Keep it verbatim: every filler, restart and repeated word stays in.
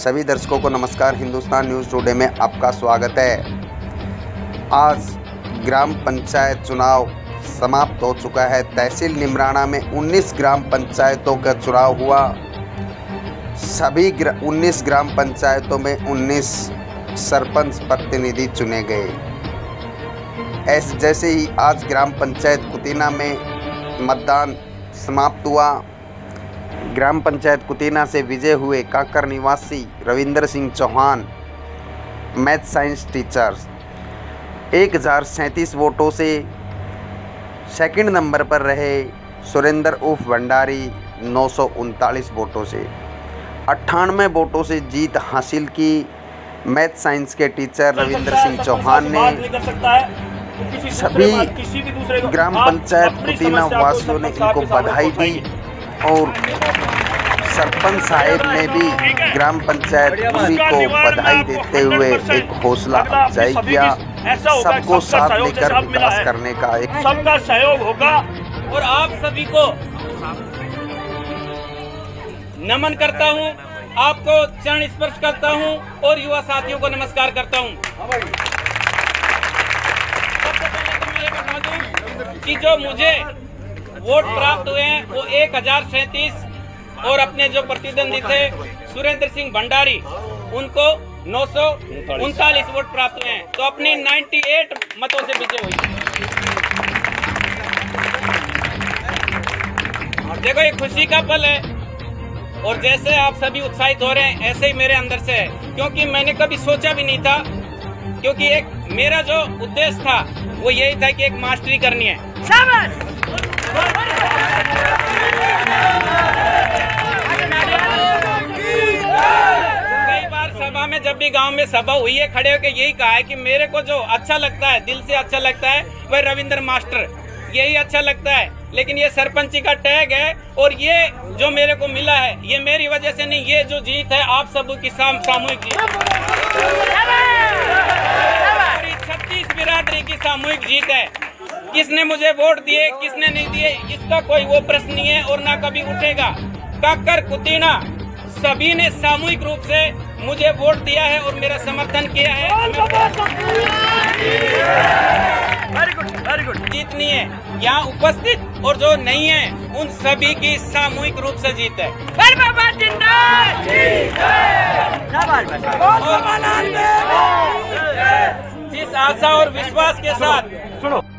सभी दर्शकों को नमस्कार। हिंदुस्तान न्यूज़ टुडे में आपका स्वागत है। आज ग्राम पंचायत चुनाव समाप्त हो चुका है। तहसील निमराना में उन्नीस ग्राम पंचायतों का चुनाव हुआ। सभी उन्नीस ग्राम पंचायतों में उन्नीस सरपंच प्रतिनिधि चुने गए। ऐसे जैसे ही आज ग्राम पंचायत कुतीना में मतदान समाप्त हुआ। ग्राम पंचायत कुतीना से विजय हुए काकर निवासी Ravindra Singh Chauhan, math science teachers, एक हज़ार सैंतीस वोटों से सेकंड नंबर पर रहे। सुरेंद्र उर्फ भंडारी नौ सौ उनतालीस वोटों से अट्ठानवे वोटों से जीत हासिल की। मैथ साइंस के टीचर रविंद्र सिंह चौहान ने सभी ग्राम पंचायत कुतीना वासियों ने इनको बधाई दी और सरपंच साहेब ने भी ग्राम पंचायत पूरी को बधाई देते हुए एक हौसला अफजाई किया। सबको साथ लेकर विकास करने का एक सबका सहयोग होगा और आप सभी को नमन करता हूं, आपको चरण स्पर्श करता हूं और युवा साथियों को नमस्कार करता हूं। सबसे पहले तो मैं ये बता दूं कि जो मुझे वोट प्राप्त हुए हैं वो एक हजार सैंतीस और अपने जो प्रतिद्वंदी थे सुरेंद्र सिंह भंडारी उनको नौ सौ उनतालीस वोट प्राप्त हुए हैं। तो अपनी अट्ठानवे मतों से विजय हुई। देखो ये खुशी का पल है और जैसे आप सभी उत्साहित हो रहे हैं ऐसे ही मेरे अंदर से है, क्योंकि मैंने कभी सोचा भी नहीं था। क्योंकि एक मेरा जो उद्देश्य था वो यही था कि एक मास्टरी करनी है। कई बार सभा में जब भी गांव में सभा हुई है खड़े होकर यही कहा है कि मेरे को जो अच्छा लगता है, दिल से अच्छा लगता है, वह रविंद्र मास्टर, यही अच्छा लगता है। लेकिन ये सरपंची का टैग है और ये जो मेरे को मिला है ये मेरी वजह से नहीं, ये जो जीत है आप सब की साम, सामूहिक जीत, छत्तीस बिरादरी की सामूहिक जीत है। किसने मुझे वोट दिए किसने नहीं दिए इसका कोई वो प्रश्न नहीं है और ना कभी उठेगा। काकर कुतीना सभी ने सामूहिक रूप से मुझे वोट दिया है और मेरा समर्थन किया है। वेरी गुड वेरी गुड जीतनी है यहाँ उपस्थित और जो नहीं है उन सभी की सामूहिक रूप से जीत है। जिस आशा और विश्वास के साथ सुनो